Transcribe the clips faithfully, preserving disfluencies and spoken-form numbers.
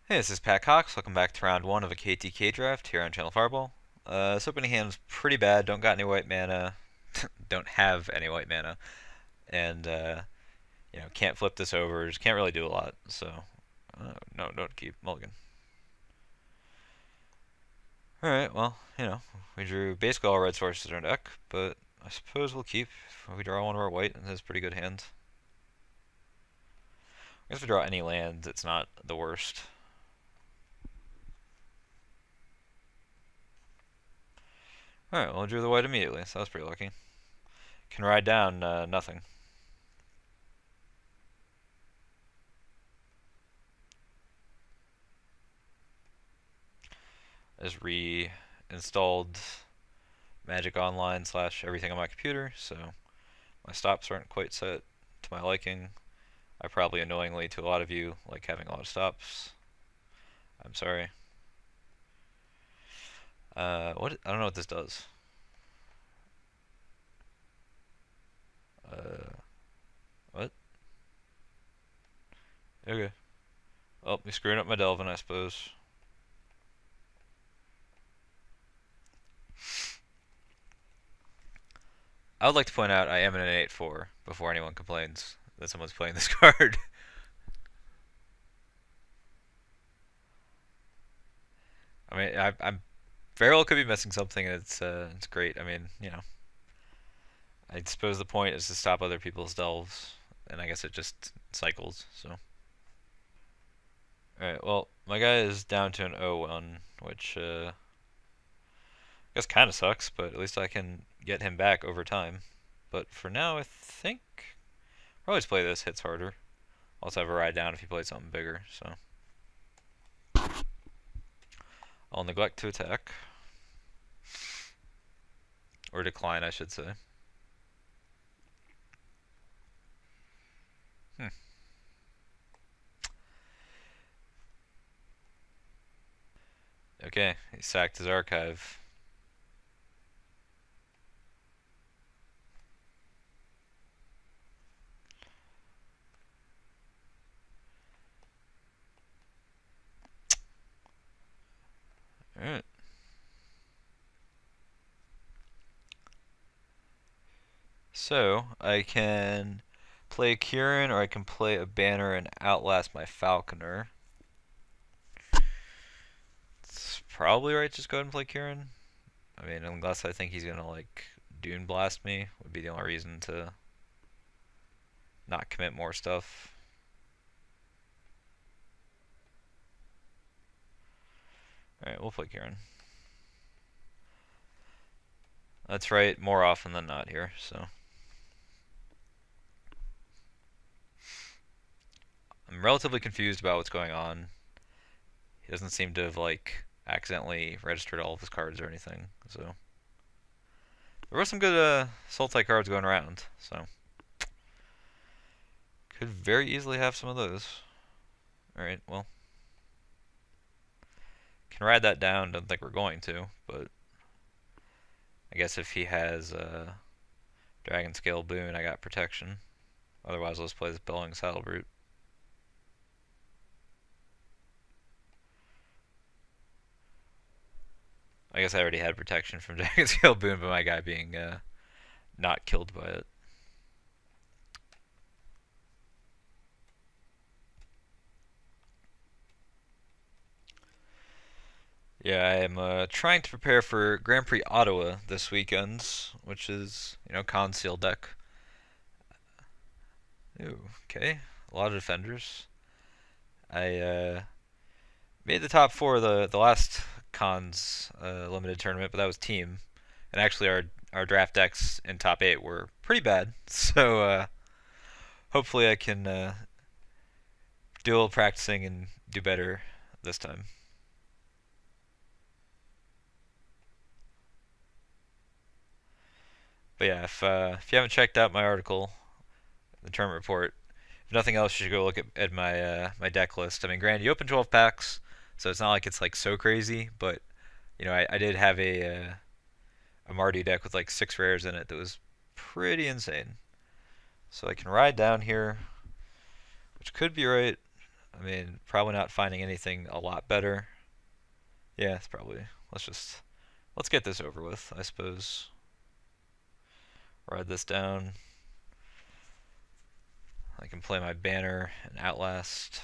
Hey, this is Pat Cox. Welcome back to round one of a K T K draft here on Channel Fireball. Uh, this opening hand's pretty bad. Don't got any white mana. Don't have any white mana. And, uh, you know, can't flip this over. Just can't really do a lot. So, uh, no, don't keep mulligan. Alright, well, you know, we drew basically all red sources in our deck, but I suppose we'll keep. We draw one of our white and has pretty good hand. I guess if we draw any land, it's not the worst. Alright, well, I drew the white immediately, so that was pretty lucky. Can ride down, uh, nothing. I just reinstalled Magic Online slash everything on my computer, so my stops aren't quite set to my liking. I probably annoyingly to a lot of you like having a lot of stops. I'm sorry. Uh, what? I don't know what this does. Uh, what? Okay. Oh, you're screwing up my Delvin, I suppose. I would like to point out I am in an eight four before anyone complains that someone's playing this card. I mean, I, I'm very well could be missing something, and it's uh, it's great. I mean, you know, I suppose the point is to stop other people's delves, and I guess it just cycles. So, all right. Well, my guy is down to an oh one, which uh, I guess kind of sucks, but at least I can get him back over time. But for now, I think I'll always play this. Hits harder. Also have a ride down if he plays something bigger. So I'll neglect to attack or decline, I should say. Hmm. Okay, he sacked his archive. Alright. So, I can play Kieran or I can play a banner and outlast my Falconer. It's probably right to just go ahead and play Kieran. I mean, unless I think he's gonna like Dune Blast me, would be the only reason to not commit more stuff. Alright, we'll play Kieran. That's right, more often than not here, so. I'm relatively confused about what's going on. He doesn't seem to have, like, accidentally registered all of his cards or anything, so. There were some good uh, Sultai cards going around, so. Could very easily have some of those. Alright, well. Can ride that down, don't think we're going to, but. I guess if he has uh, Dragon Scale Boon, I got protection. Otherwise, let's play this Bellowing Saddlebrute. I guess I already had protection from Dragon Scale Boon, but my guy being uh, not killed by it. Yeah, I am uh, trying to prepare for Grand Prix Ottawa this weekend, which is, you know, Conceal deck. Ooh, okay. A lot of defenders. I uh, made the top four of the, the last Cons uh, limited tournament, but that was team. And actually, our our draft decks in top eight were pretty bad. So uh, hopefully, I can uh, do a little practicing and do better this time. But yeah, if uh, if you haven't checked out my article, the tournament report, if nothing else, you should go look at, at my uh, my deck list. I mean, granted, you open twelve packs, so it's not like it's like so crazy, but you know, I, I did have a uh, a Mardu deck with like six rares in it that was pretty insane. So I can ride down here, which could be right. I mean, probably not finding anything a lot better. Yeah, it's probably. Let's just let's get this over with, I suppose. Ride this down. I can play my banner and Outlast.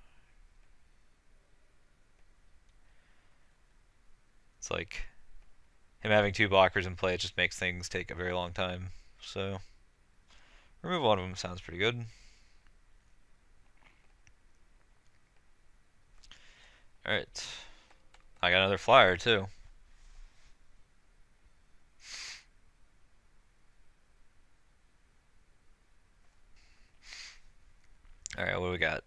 It's like him having two blockers in play, it just makes things take a very long time. So remove one of them sounds pretty good. Alright. I got another flyer too. Alright, what do we got?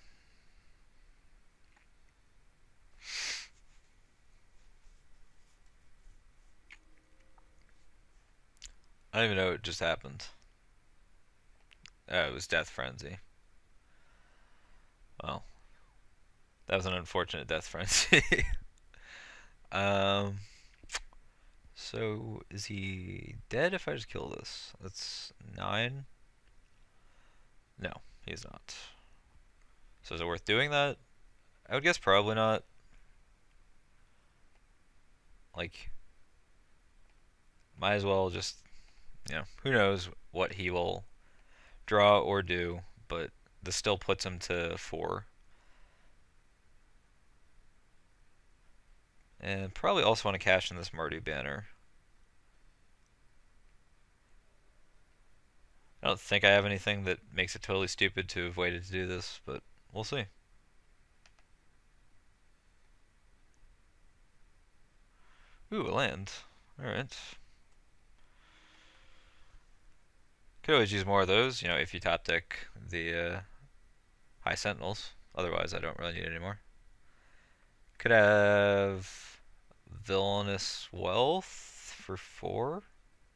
I don't even know what just happened. Oh, it was Death Frenzy. Well, that was an unfortunate Death Frenzy. um, so is he dead if I just kill this? That's nine? No, he's not. So is it worth doing that? I would guess probably not. Like, might as well just, you know, who knows what he will draw or do, but this still puts him to four. And probably also want to cash in this Mardu banner. I don't think I have anything that makes it totally stupid to have waited to do this, but we'll see. Ooh, a land. Alright. Could always use more of those, you know, if you top deck the uh, High Sentinels. Otherwise, I don't really need any more. Could have Villainous Wealth for four.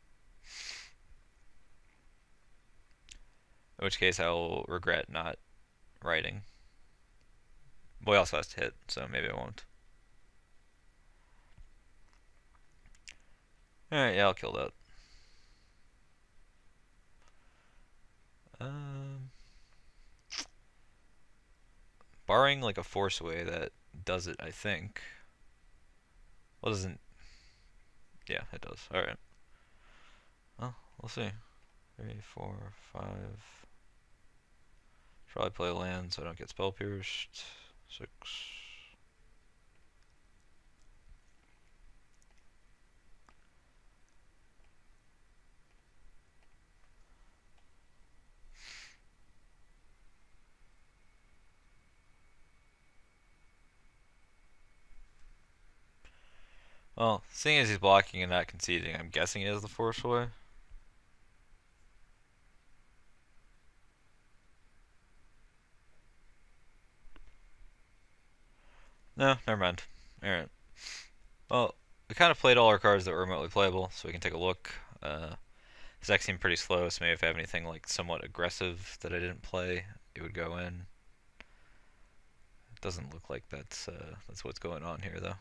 In which case, I will regret not writing. Boy also has to hit, so maybe I won't. Alright, yeah, I'll kill that. Um, barring like a force away that does it, I think. Well, doesn't. Yeah, it does. Alright. Well, we'll see. Three, four, five. Probably play land so I don't get spell pierced. Six. Well, seeing as he's blocking and not conceding, I'm guessing he has the force away. No, never mind. Alright. Well, we kind of played all our cards that were remotely playable, so we can take a look. Uh, his deck seemed pretty slow, so maybe if I have anything like somewhat aggressive that I didn't play, it would go in. It doesn't look like that's uh, that's what's going on here, though.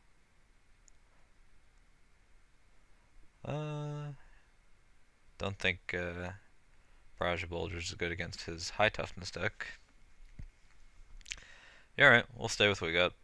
Uh, don't think uh, Barrage of Bulgers is good against his high toughness deck. Yeah, alright, we'll stay with what we got.